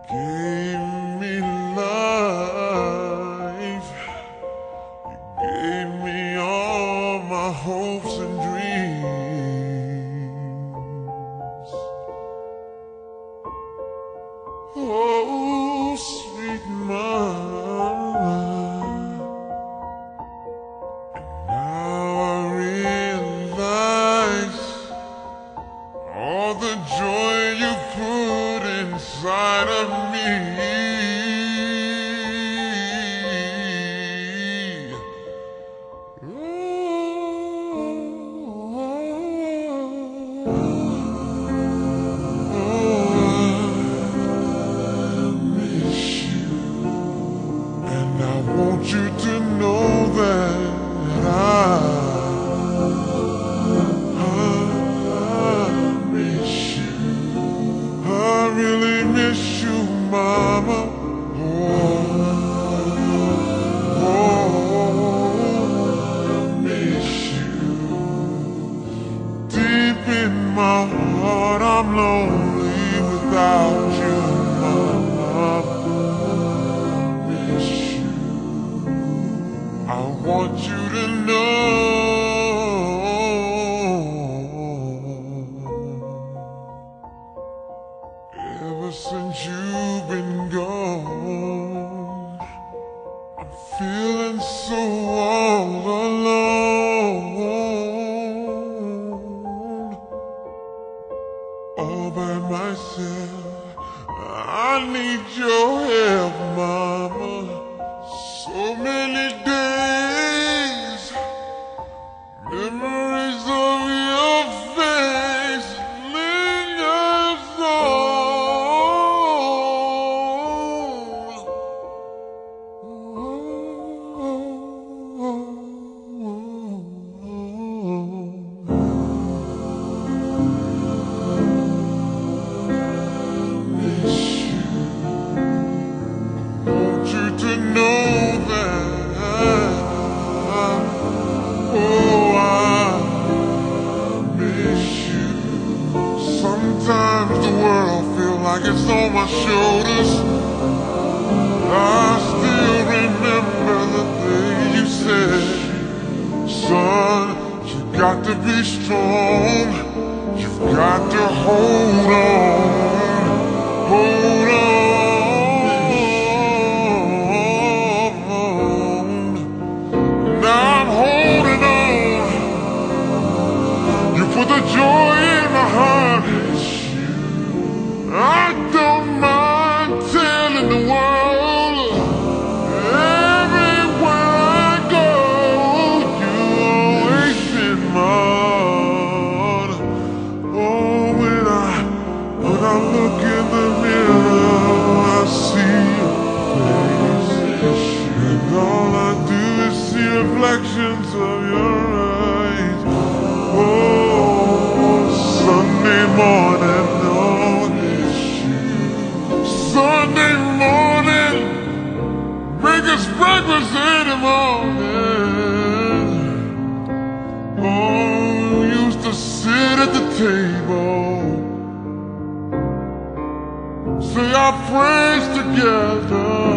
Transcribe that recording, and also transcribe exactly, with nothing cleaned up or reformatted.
Gave me life. You gave me all my hopes and dreams. Oh, sweet mama. Now I realize all the joy you put inside of me. I want you to know that I, I, I miss you. I really miss you, mama. Oh, oh, I miss you. Deep in my heart, I'm lonely without you, mama. I want you to know, ever since you've been gone, I'm feeling so all alone, all by myself. I need your help, mama. So many days, memories of your face lingers on. Miss you. Want you to know that. Oh, I miss you. Sometimes the world feels like it's on my shoulders. I still remember the day you said, son, you got to be strong. You've got to hold on, hold on. Put the joy in my heart. I don't mind telling the world, everywhere I go, you always been mine. Oh, when I, when I look in the mirror, I see your face, and all I do is see reflections of your eyes. Oh, Sunday morning, oh, Sunday morning, make us breakfast in the morning. Oh, we used to sit at the table, say our prayers together.